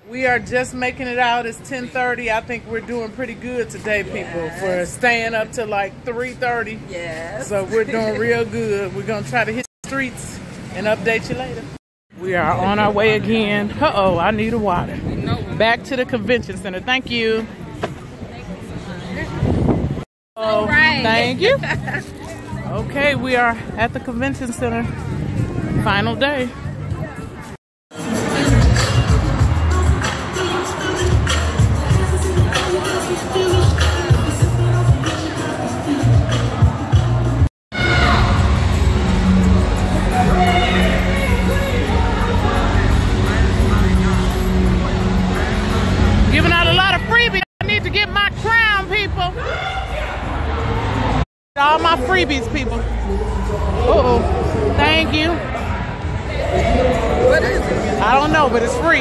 We are just making it out. It's 10:30. I think we're doing pretty good today, people, for staying up to like 3:30. Yes. So we're doing real good. We're going to try to hit the streets and update you later. We are on our way again. Uh-oh, I need a water. Back to the convention center. Thank you. Oh, thank you. Okay, we are at the convention center. Final day. Giving out a lot of freebies. I need to get my crown, people. All my freebies, people. Uh-oh. Thank you. What is it? I don't know, but it's free.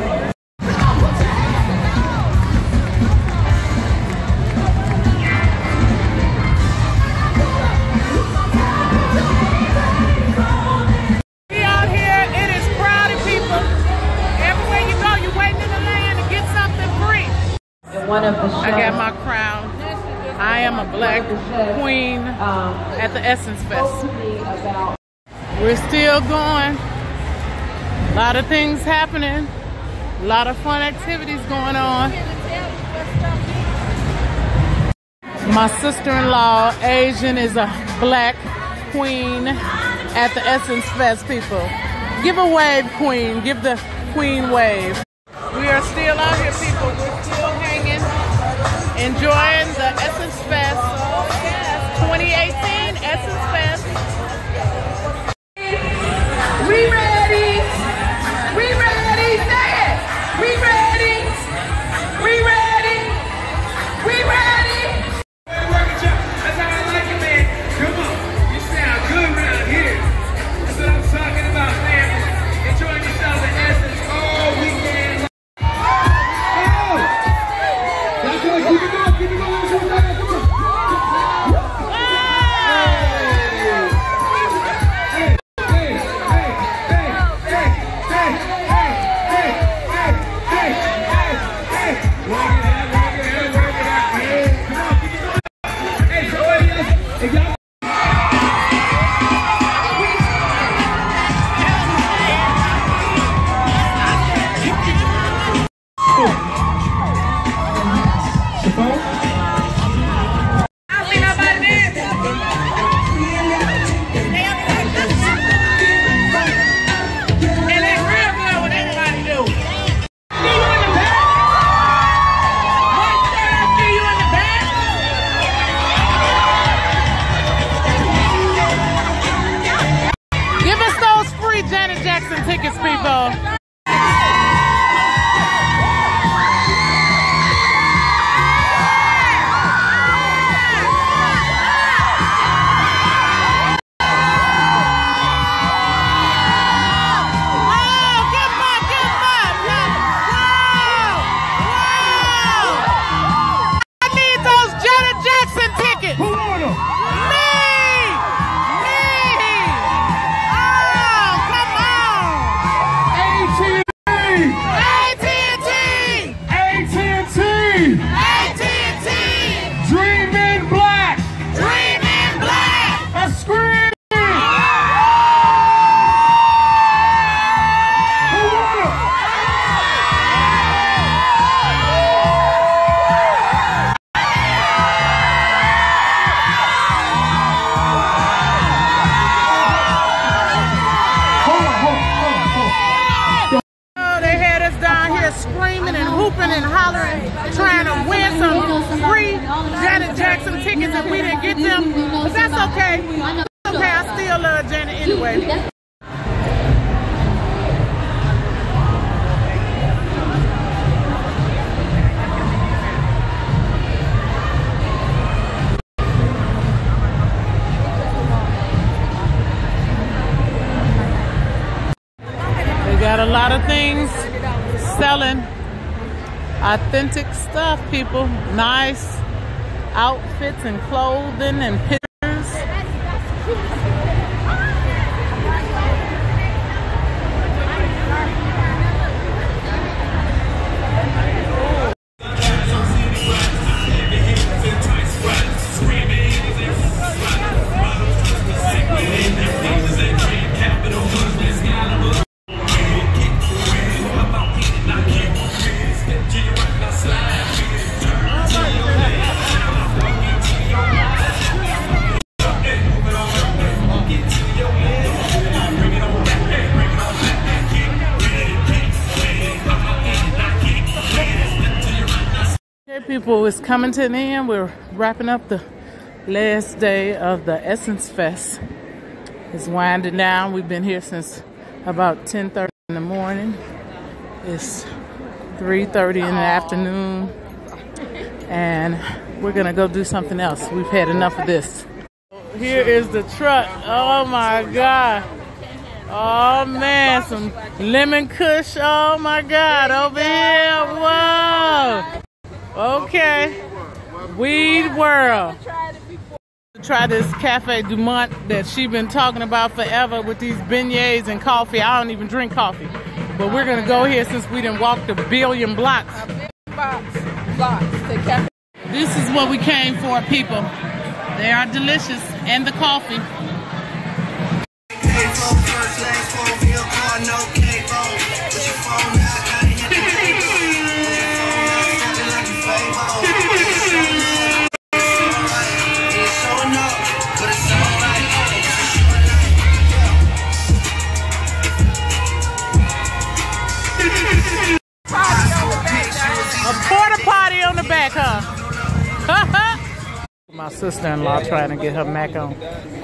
We out here. It is crowded, people. Everywhere you go, you're waiting in the line to get something free. I got my crown. I am a black queen at the Essence Fest. We're still going. A lot of things happening. A lot of fun activities going on. My sister-in-law, Asian, is a black queen at the Essence Fest, people. Give a wave, queen. Give the queen wave. We are still out here, people. We're still hanging, enjoying the Essence Fest. Oh, yes. 2018 Essence Fest. We ready? We ready? Say it! We ready? We ready? We ready? That's how I like it, man. Come on. You sound good around here. That's what I'm talking about, man. Enjoying yourself at Essence all weekend. Oh! That's good. Keep it going. Keep it going. Come on. Janet Jackson tickets, people. Screaming and hooping and hollering, trying to win some free Janet Jackson tickets, and we didn't get them. But that's okay. It's okay, I still love Janet anyway. They got a lot of things selling. Authentic stuff, people. Nice outfits and clothing and pictures. People, it's coming to an end. We're wrapping up the last day of the Essence Fest. It's winding down. We've been here since about 10:30 in the morning. It's 3:30 in the afternoon. And we're gonna go do something else. We've had enough of this. Here is the truck. Oh my God. Oh man, some lemon kush. Oh my God, over here. Whoa. Okay. Weed World. Try this Cafe Du Monde that she's been talking about forever with these beignets and coffee. I don't even drink coffee. But we're gonna go here since we done walked a billion blocks. This is what we came for, people. They are delicious, and the coffee. A porta potty on the back, huh? My sister-in-law trying to get her Mac on.